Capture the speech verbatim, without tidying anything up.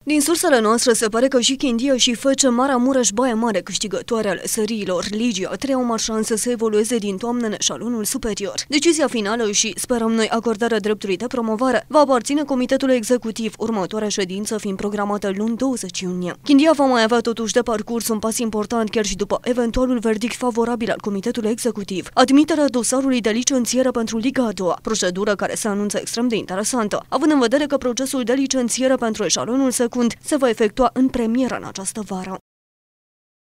Din sursele noastre se pare că și Chindia și F C Maramureș Baia Mare, câștigătoare ale seriilor Ligii a treia, au mari șanse să evolueze din toamnă în eșalonul superior. Decizia finală și, sperăm noi, acordarea dreptului de promovare va aparține comitetului executiv, următoarea ședință fiind programată luni douăzeci iunie. Chindia va mai avea totuși de parcurs un pas important chiar și după eventualul verdict favorabil al comitetului executiv, admiterea dosarului de licențiere pentru Liga a doua, procedură care se anunță extrem de interesantă, având în vedere că procesul de licențiere pentru eșalonul secund se va efectua în premieră în această vară.